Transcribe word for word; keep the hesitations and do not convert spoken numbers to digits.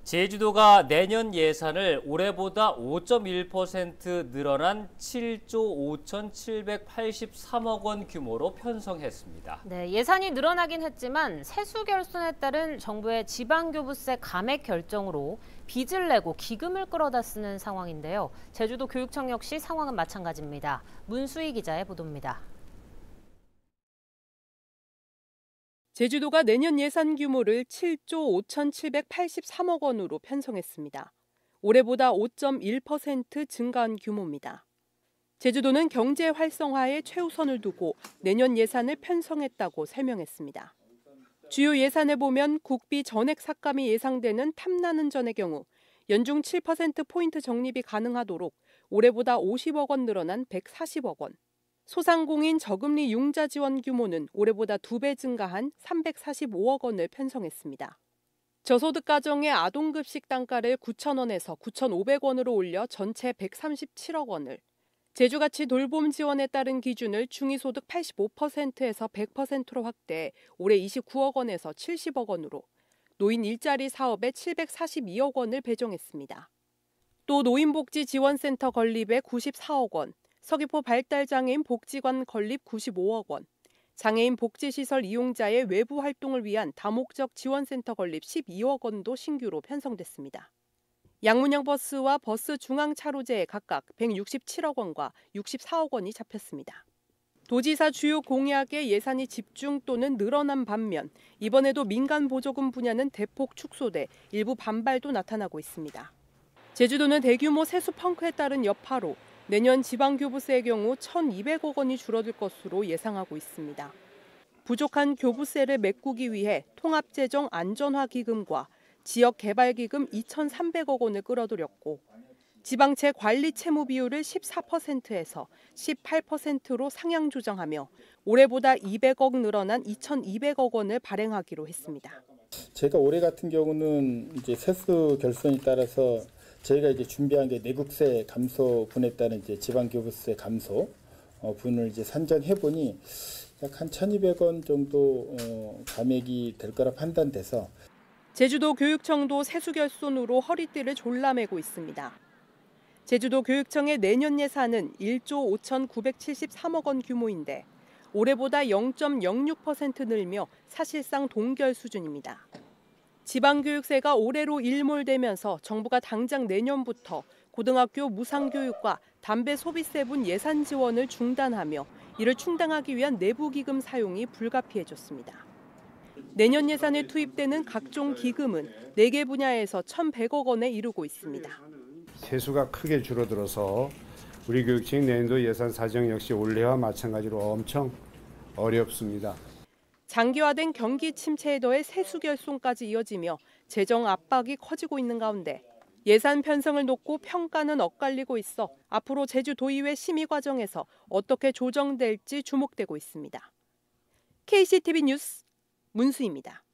제주도가 내년 예산을 올해보다 오 점 일 퍼센트 늘어난 칠조 오천칠백팔십삼억 원 규모로 편성했습니다. 네, 예산이 늘어나긴 했지만 세수 결손에 따른 정부의 지방교부세 감액 결정으로 빚을 내고 기금을 끌어다 쓰는 상황인데요. 제주도 교육청 역시 상황은 마찬가지입니다. 문수희 기자의 보도입니다. 제주도가 내년 예산 규모를 칠조 오천칠백팔십삼억 원으로 편성했습니다. 올해보다 오 점 일 퍼센트 증가한 규모입니다. 제주도는 경제 활성화에 최우선을 두고 내년 예산을 편성했다고 설명했습니다. 주요 예산을 보면 국비 전액 삭감이 예상되는 탐나는 전의 경우 연중 칠 퍼센트 포인트 적립이 가능하도록 올해보다 오십억 원 늘어난 백사십억 원, 소상공인 저금리 융자 지원 규모는 올해보다 두 배 증가한 삼백사십오억 원을 편성했습니다. 저소득 가정의 아동급식 단가를 구천 원에서 구천오백 원으로 올려 전체 백삼십칠억 원을, 제주가치 돌봄 지원에 따른 기준을 중위소득 팔십오 퍼센트에서 백 퍼센트로 확대해 올해 이십구억 원에서 칠십억 원으로, 노인 일자리 사업에 칠백사십이억 원을 배정했습니다. 또 노인복지지원센터 건립에 구십사억 원, 서귀포 발달장애인 복지관 건립 구십오억 원, 장애인 복지시설 이용자의 외부 활동을 위한 다목적 지원센터 건립 십이억 원도 신규로 편성됐습니다. 양문형 버스와 버스 중앙차로제에 각각 백육십칠억 원과 육십사억 원이 잡혔습니다. 도지사 주요 공약의 예산이 집중 또는 늘어난 반면 이번에도 민간 보조금 분야는 대폭 축소돼 일부 반발도 나타나고 있습니다. 제주도는 대규모 세수 펑크에 따른 여파로 내년 지방교부세의 경우 천이백억 원이 줄어들 것으로 예상하고 있습니다. 부족한 교부세를 메꾸기 위해 통합재정 안전화기금과 지역개발기금 이천삼백억 원을 끌어들였고 지방채 관리 채무 비율을 십사 퍼센트에서 십팔 퍼센트로 상향 조정하며 올해보다 이백억 늘어난 이천이백억 원을 발행하기로 했습니다. 제가 올해 같은 경우는 이제 세수 결손에 따라서 저희가 이제 준비한 게 내국세 감소 분에 따른 이제 지방교부세 감소 어, 분을 이제 산정해 보니 약 한 천이백 원 정도 어, 감액이 될 거라 판단돼서 제주도 교육청도 세수 결손으로 허리띠를 졸라매고 있습니다. 제주도 교육청의 내년 예산은 일조 오천구백칠십삼억 원 규모인데 올해보다 영 점 영육 퍼센트 늘며 사실상 동결 수준입니다. 지방교육세가 올해로 일몰되면서 정부가 당장 내년부터 고등학교 무상교육과 담배 소비세분 예산 지원을 중단하며 이를 충당하기 위한 내부기금 사용이 불가피해졌습니다. 내년 예산에 투입되는 각종 기금은 네 개 분야에서 천백억 원에 이르고 있습니다. 세수가 크게 줄어들어서 우리 교육청 내년도 예산 사정 역시 올해와 마찬가지로 엄청 어렵습니다. 장기화된 경기 침체에 더해 세수 결손까지 이어지며 재정 압박이 커지고 있는 가운데 예산 편성을 놓고 평가는 엇갈리고 있어 앞으로 제주도의회 심의 과정에서 어떻게 조정될지 주목되고 있습니다. 케이씨티비 뉴스 문수희입니다.